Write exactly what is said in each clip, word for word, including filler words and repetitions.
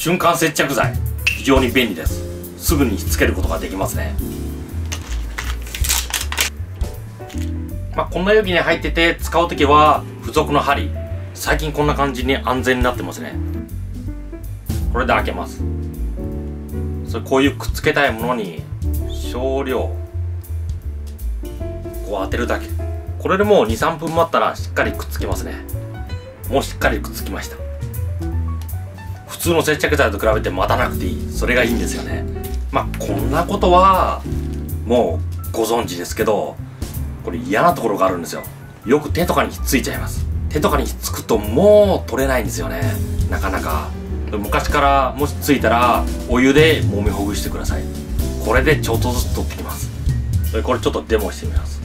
瞬間接着剤、非常に便利です。すぐにひっつけることができますね。まあ、こんな容器に入ってて使うときは付属の針、最近こんな感じに安全になってますね。これで開けます。それこういうくっつけたいものに少量こう当てるだけ。これでもうにさんぷん待ったらしっかりくっつきますね。もうしっかりくっつきました。普通の接着剤と比べて待たなくていい、それがいいんですよね。まあこんなことはもうご存知ですけど、これ嫌なところがあるんですよ。よく手とかにひっついちゃいます。手とかにひっつくともう取れないんですよね、なかなか。昔からもしついたらお湯で揉みほぐしてください。これでちょっとずつ取ってきます。それこれちょっとデモしてみます。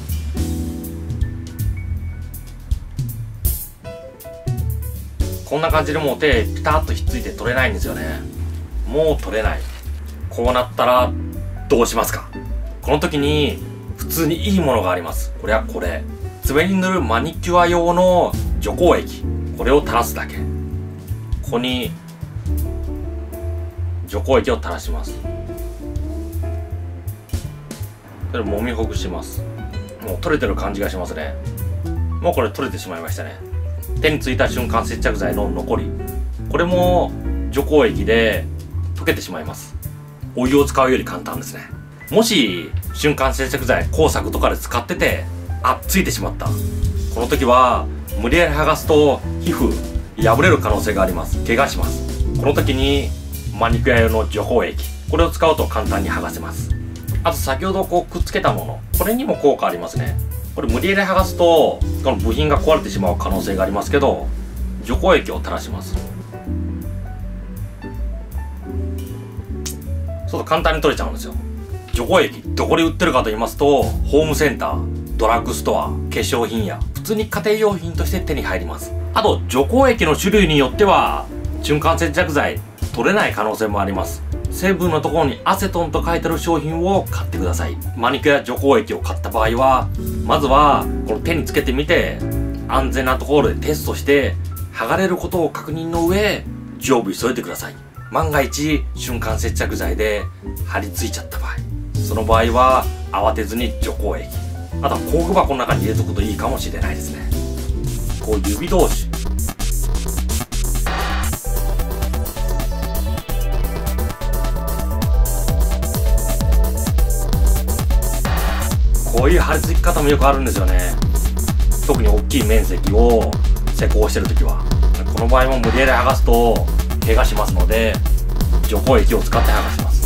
こんな感じでもう手ピタッとひっついて取れないんですよね。もう取れない。こうなったらどうしますか。この時に普通にいいものがあります。これはこれ、爪に塗るマニキュア用の除光液、これを垂らすだけ。ここに除光液を垂らします。それ揉みほぐします。もう取れてる感じがしますね。もうこれ取れてしまいましたね。手についた瞬間接着剤の残り、これも除光液で溶けてしまいます。お湯を使うより簡単ですね。もし瞬間接着剤工作とかで使ってて、あっついてしまった、この時は無理やり剥がすと皮膚破れる可能性があります。怪我します。この時にマニキュア用の除光液、これを使うと簡単に剥がせます。あと先ほどこうくっつけたもの、これにも効果ありますね。これ無理やり剥がすとこの部品が壊れてしまう可能性がありますけど、除光液を垂らします。そう簡単に取れちゃうんですよ。除光液どこで売ってるかと言いますと、ホームセンター、ドラッグストア、化粧品や普通に家庭用品として手に入ります。あと除光液の種類によっては瞬間接着剤取れない可能性もあります。成分のところにアセトンと書いてある商品を買ってください。マニキュア除光液を買った場合は、まずはこの手につけてみて安全なところでテストして剥がれることを確認の上、常備しといてください。万が一瞬間接着剤で貼り付いちゃった場合、その場合は慌てずに除光液、あとは工具箱の中に入れとくといいかもしれないですね。こう指同士こういう貼り付き方もよくあるんですよね。特に大きい面積を施工してるときは。この場合も無理やり剥がすと怪我しますので、除光液を使って剥がします。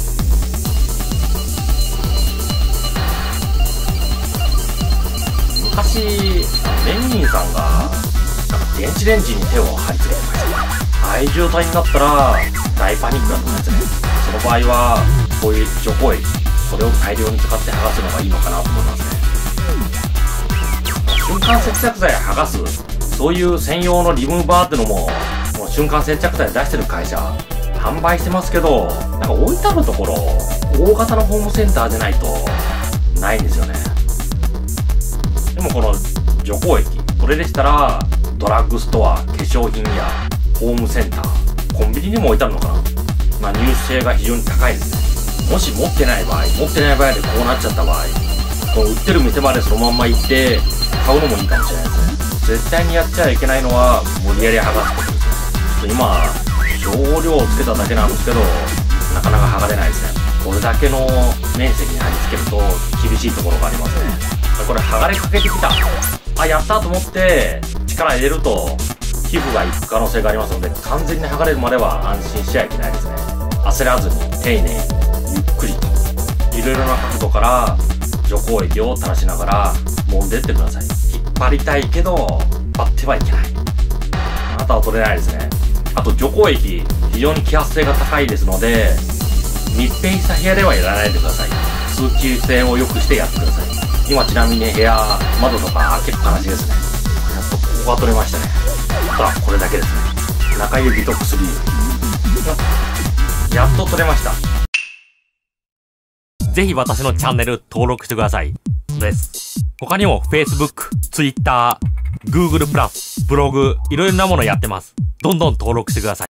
昔レニンさんがなんか電子レンジに手を貼り付けてました。ああいう状態になったら大パニックだと思うんですね。その場合はこういう除光液、これを大量に使って剥がすのがいいのかなと思いますね。瞬間接着剤を剥がす、そういう専用のリムーバーってのも、もう瞬間接着剤出してる会社販売してますけど、なんか置いてあるところ大型のホームセンターでないとないんですよね。でもこの除光液、これでしたらドラッグストア、化粧品やホームセンター、コンビニにも置いてあるのかな。まあ入手性が非常に高いですね。もし持ってない場合、持ってない場合でこうなっちゃった場合、この売ってる店までそのまんま行って買うのもいいかもしれないですね。絶対にやっちゃいけないのは無理やり剥がすことですね。ちょっと今少量をつけただけなんですけど、なかなか剥がれないですね。これだけの面積に貼り付けると厳しいところがありますね。これ剥がれかけてきた、あ、やったと思って力入れると皮膚がいく可能性がありますので、完全に剥がれるまでは安心しちゃいけないですね。焦らずに丁寧にゆっくりといろいろな角度から除光液を垂らしながら揉んでってください。引っ張りたいけど引っ張ってはいけない。あなたは取れないですね。あと除光液非常に揮発性が高いですので、密閉した部屋ではやらないでください。通気性を良くしてやってください。今ちなみに部屋窓とか開けっぱなしですね。やっとここが取れましたね。あとはこれだけですね。中指と薬指、やっと取れました。ぜひ私のチャンネル登録してください。です。他にも Facebook、Twitter、Google プラス、ブログ、いろいろなものやってます。どんどん登録してください。